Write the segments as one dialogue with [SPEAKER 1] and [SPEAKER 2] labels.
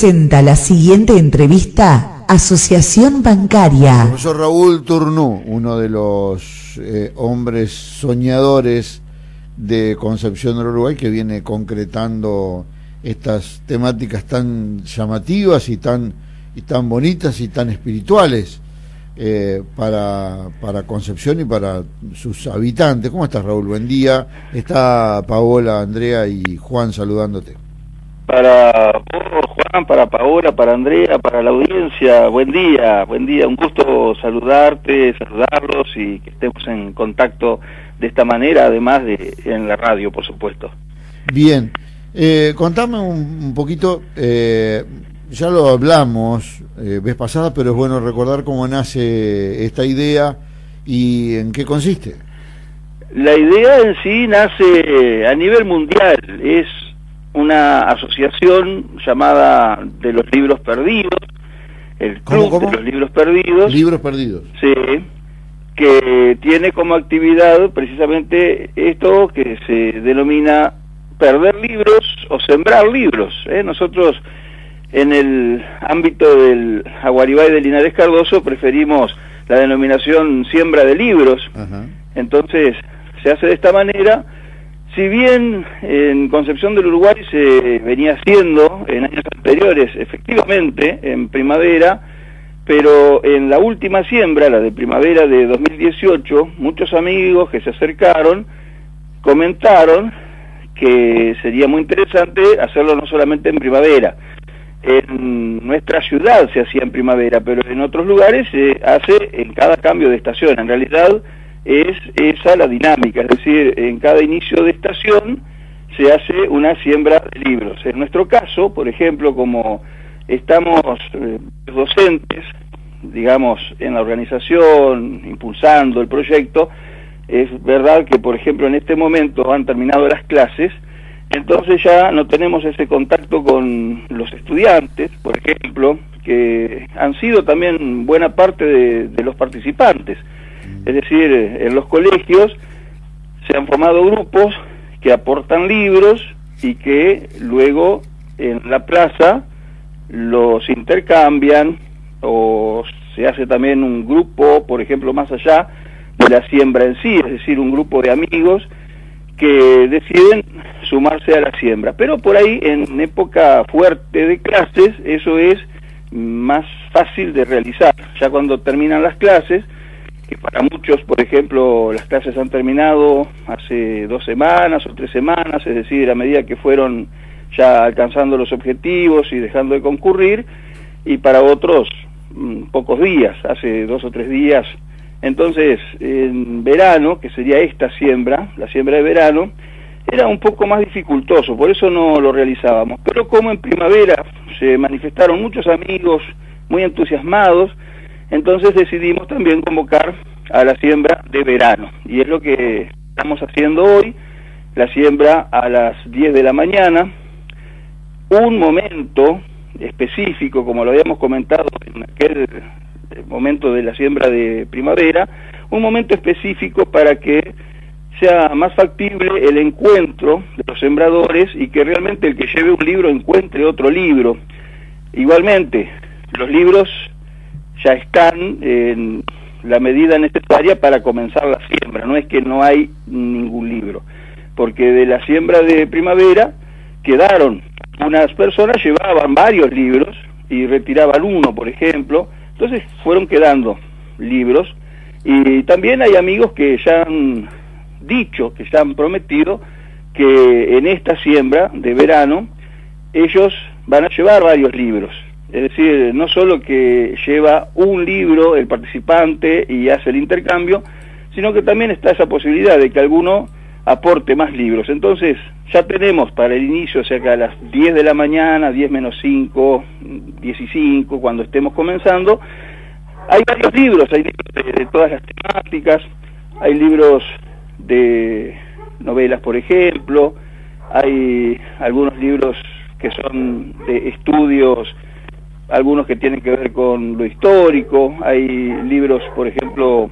[SPEAKER 1] presenta la siguiente entrevista Asociación Bancaria.
[SPEAKER 2] El profesor Raúl Turnú, uno de los hombres soñadores de Concepción del Uruguay, que viene concretando estas temáticas tan llamativas y tan bonitas y tan espirituales para Concepción y para sus habitantes. ¿Cómo estás, Raúl? Buen día. Está Paola, Andrea y Juan saludándote.
[SPEAKER 3] Para vos, Juan, para Paola, para Andrea, para la audiencia, buen día, un gusto saludarlos y que estemos en contacto de esta manera, además de en la radio, por supuesto.
[SPEAKER 2] Bien, contame un poquito, ya lo hablamos vez pasada, pero es bueno recordar cómo nace esta idea y en qué consiste.
[SPEAKER 3] La idea en sí nace a nivel mundial, es una asociación llamada de los Libros Perdidos, el Club de los Libros Perdidos.
[SPEAKER 2] Libros Perdidos.
[SPEAKER 3] Sí, que tiene como actividad precisamente esto que se denomina perder libros o sembrar libros. Nosotros en el ámbito del Aguaribay de Linares Cardoso preferimos la denominación siembra de libros.
[SPEAKER 2] Ajá.
[SPEAKER 3] Entonces se hace de esta manera. Si bien en Concepción del Uruguay se venía haciendo en años anteriores, efectivamente, en primavera, pero en la última siembra, la de primavera de 2018, muchos amigos que se acercaron comentaron que sería muy interesante hacerlo no solamente en primavera. En nuestra ciudad se hacía en primavera, pero en otros lugares se hace en cada cambio de estación. En realidad es esa la dinámica, es decir, en cada inicio de estación se hace una siembra de libros. En nuestro caso, por ejemplo, como estamos docentes, digamos, en la organización, impulsando el proyecto, es verdad que, por ejemplo, en este momento han terminado las clases, entonces ya no tenemos ese contacto con los estudiantes, por ejemplo, que han sido también buena parte de los participantes. Es decir, en los colegios se han formado grupos que aportan libros y que luego en la plaza los intercambian, o se hace también un grupo, por ejemplo, más allá de la siembra en sí, es decir, un grupo de amigos que deciden sumarse a la siembra. Pero por ahí, en época fuerte de clases, eso es más fácil de realizar. Ya cuando terminan las clases, que para muchos, por ejemplo, las clases han terminado hace 2 semanas o 3 semanas, es decir, a medida que fueron ya alcanzando los objetivos y dejando de concurrir, y para otros pocos días, hace 2 o 3 días. Entonces, en verano, que sería esta siembra, la siembra de verano, era un poco más dificultoso, por eso no lo realizábamos. Pero como en primavera se manifestaron muchos amigos muy entusiasmados, entonces decidimos también convocar a la siembra de verano, y es lo que estamos haciendo hoy, la siembra a las 10 de la mañana, un momento específico, como lo habíamos comentado en aquel momento de la siembra de primavera, un momento específico para que sea más factible el encuentro de los sembradores y que realmente el que lleve un libro encuentre otro libro. Igualmente, los libros ya están en la medida necesaria para comenzar la siembra, no es que no hay ningún libro, porque de la siembra de primavera quedaron, unas personas llevaban varios libros y retiraban uno, por ejemplo, entonces fueron quedando libros, y también hay amigos que ya han dicho, que ya han prometido que en esta siembra de verano ellos van a llevar varios libros. Es decir, no solo que lleva un libro el participante y hace el intercambio, sino que también está esa posibilidad de que alguno aporte más libros. Entonces, ya tenemos para el inicio, o sea que a las 10 de la mañana, 10 menos 5, 10 y 5, cuando estemos comenzando, hay varios libros, hay libros de todas las temáticas, hay libros de novelas, por ejemplo, hay algunos libros que son de estudios, algunos que tienen que ver con lo histórico, hay libros, por ejemplo,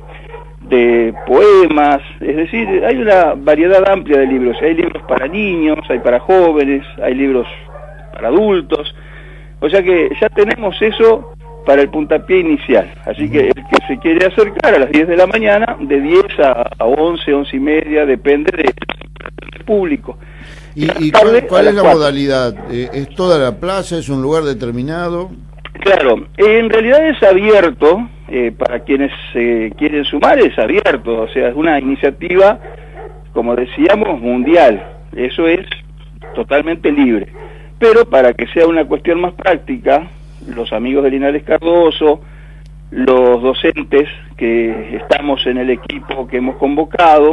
[SPEAKER 3] de poemas, es decir, hay una variedad amplia de libros. Hay libros para niños, hay para jóvenes, hay libros para adultos, O sea que ya tenemos eso para el puntapié inicial. Así que el que se quiere acercar a las 10 de la mañana, de 10 a 11, 11 y media, depende del público.
[SPEAKER 2] ¿Y cuál es la modalidad? ¿Es toda la plaza? ¿Es un lugar determinado?
[SPEAKER 3] Claro, en realidad es abierto, para quienes quieren sumar es abierto, o sea, es una iniciativa, como decíamos, mundial, eso es totalmente libre, pero para que sea una cuestión más práctica, los amigos de Linares Cardoso, los docentes que estamos en el equipo que hemos convocado,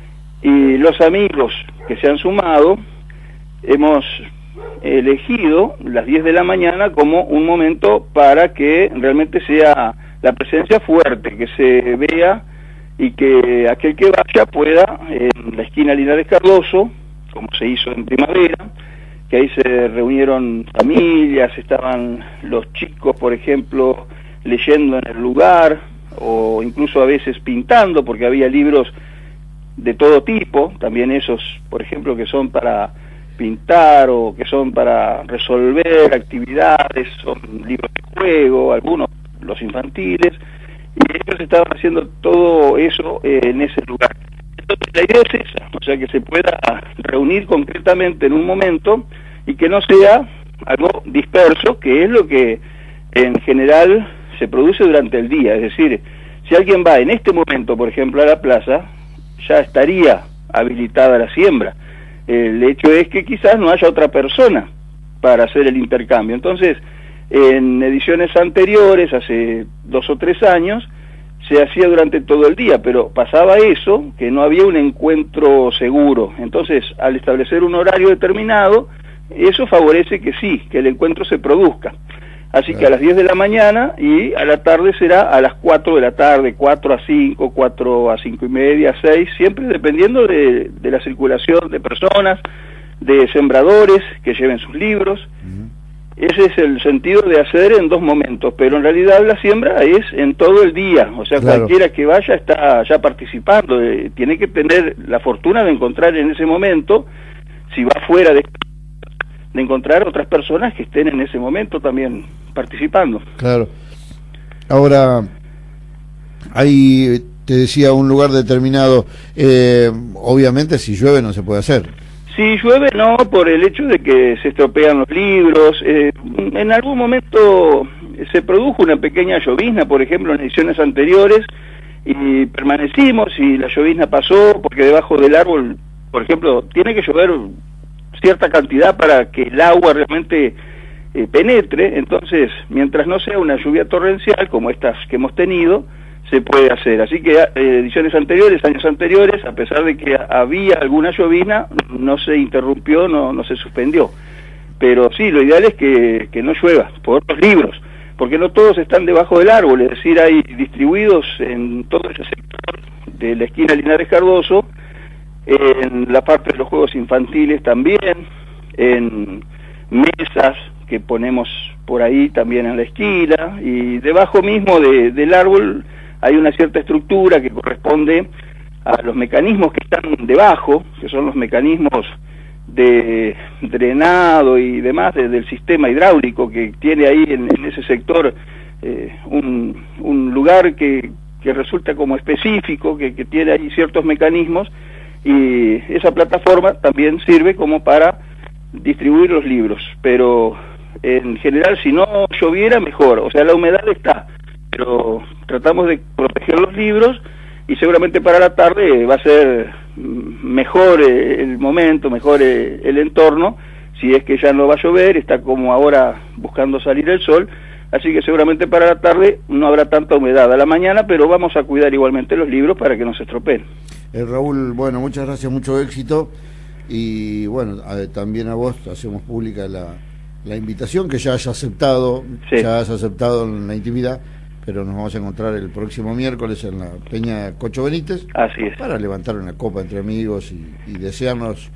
[SPEAKER 3] y los amigos que se han sumado, hemos elegido las 10 de la mañana como un momento para que realmente sea la presencia fuerte, que se vea y que aquel que vaya pueda, en la esquina Linares Cardoso, como se hizo en primavera, que ahí se reunieron familias, estaban los chicos, por ejemplo, leyendo en el lugar, o incluso a veces pintando, porque había libros de todo tipo, también esos, por ejemplo, que son para pintar o que son para resolver actividades, son libros de juego, algunos los infantiles, y ellos estaban haciendo todo eso en ese lugar. Entonces la idea es esa, o sea, que se pueda reunir concretamente en un momento y que no sea algo disperso, que es lo que en general se produce durante el día. Es decir, si alguien va en este momento, por ejemplo, a la plaza, ya estaría habilitada la siembra. El hecho es que quizás no haya otra persona para hacer el intercambio. Entonces, en ediciones anteriores, hace 2 o 3 años, se hacía durante todo el día, pero pasaba eso, que no había un encuentro seguro. Entonces, al establecer un horario determinado, eso favorece que sí, que el encuentro se produzca. Así que a las 10 de la mañana y a la tarde será a las 4 de la tarde, 4 a 5, 4 a 5 y media, 6, siempre dependiendo de la circulación de personas, de sembradores que lleven sus libros. Ese es el sentido de hacer en 2 momentos, pero en realidad la siembra es en todo el día, o sea, claro, cualquiera que vaya está ya participando, tiene que tener la fortuna de encontrar en ese momento, si va fuera de encontrar otras personas que estén en ese momento también participando.
[SPEAKER 2] Claro. Ahora, hay, te decía, un lugar determinado, obviamente si llueve no se puede hacer.
[SPEAKER 3] Si llueve no, por el hecho de que se estropean los libros. En algún momento se produjo una pequeña llovizna, por ejemplo, en ediciones anteriores, y permanecimos y la llovizna pasó, porque debajo del árbol, por ejemplo, tiene que llover cierta cantidad para que el agua realmente penetre. Entonces, mientras no sea una lluvia torrencial como estas que hemos tenido, se puede hacer. Así que ediciones anteriores, años anteriores, a pesar de que había alguna llovizna, no se interrumpió, no se suspendió. Pero sí, lo ideal es que no llueva por los libros, porque no todos están debajo del árbol, es decir, hay distribuidos en todo ese sector de la esquina Linares Cardoso, en la parte de los juegos infantiles también, en mesas que ponemos por ahí también en la esquina, y debajo mismo del árbol hay una cierta estructura que corresponde a los mecanismos que están debajo, que son los mecanismos de drenado y demás del sistema hidráulico que tiene ahí en ese sector, un lugar que resulta como específico, que tiene ahí ciertos mecanismos, y esa plataforma también sirve como para distribuir los libros, pero en general si no lloviera mejor, o sea, la humedad está, pero tratamos de proteger los libros y seguramente para la tarde va a ser mejor el momento, mejor el entorno, si es que ya no va a llover, está como ahora buscando salir el sol, así que seguramente para la tarde no habrá tanta humedad a la mañana, pero vamos a cuidar igualmente los libros para que no se estropeen.
[SPEAKER 2] Raúl, bueno, muchas gracias, mucho éxito, y bueno, también a vos hacemos pública la invitación que ya has aceptado, sí, ya has aceptado en la intimidad, pero nos vamos a encontrar el próximo miércoles en la Peña Cocho Benítez.
[SPEAKER 3] Así es.
[SPEAKER 2] Para levantar una copa entre amigos y desearnos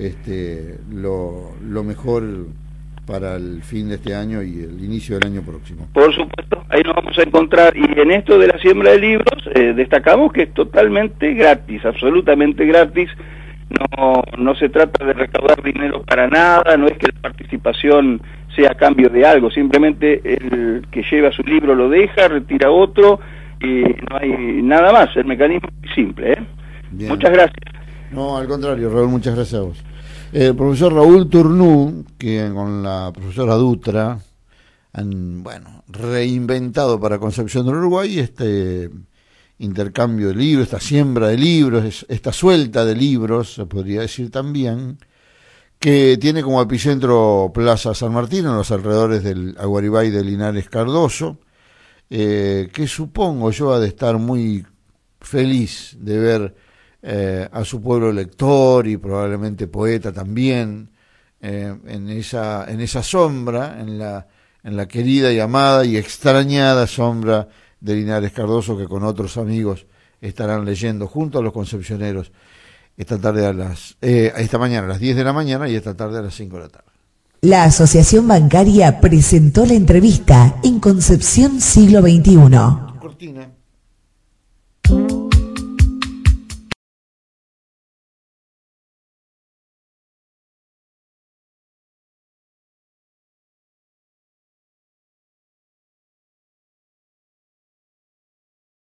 [SPEAKER 2] lo mejor para el fin de este año y el inicio del año próximo.
[SPEAKER 3] Por supuesto, ahí nos vamos a encontrar. Y en esto de la siembra de libros, destacamos que es totalmente gratis, absolutamente gratis. No se trata de recaudar dinero para nada, no es que la participación sea a cambio de algo, simplemente el que lleva su libro lo deja, retira otro y no hay nada más, el mecanismo es simple.
[SPEAKER 2] Bien.
[SPEAKER 3] Muchas gracias.
[SPEAKER 2] No, al contrario, Raúl, muchas gracias a vos. El profesor Raúl Turnú, que con la profesora Dutra han, reinventado para Concepción del Uruguay este intercambio de libros, esta siembra de libros, esta suelta de libros, se podría decir también, que tiene como epicentro Plaza San Martín, en los alrededores del Aguaribay de Linares Cardoso, que supongo yo ha de estar muy feliz de ver a su pueblo lector y probablemente poeta también, en esa sombra, en la querida y amada y extrañada sombra de Linares Cardoso, que con otros amigos estarán leyendo junto a los concepcioneros esta mañana a las 10 de la mañana y esta tarde a las 5 de la tarde.
[SPEAKER 1] La Asociación Bancaria presentó la entrevista en Concepción Siglo XXI.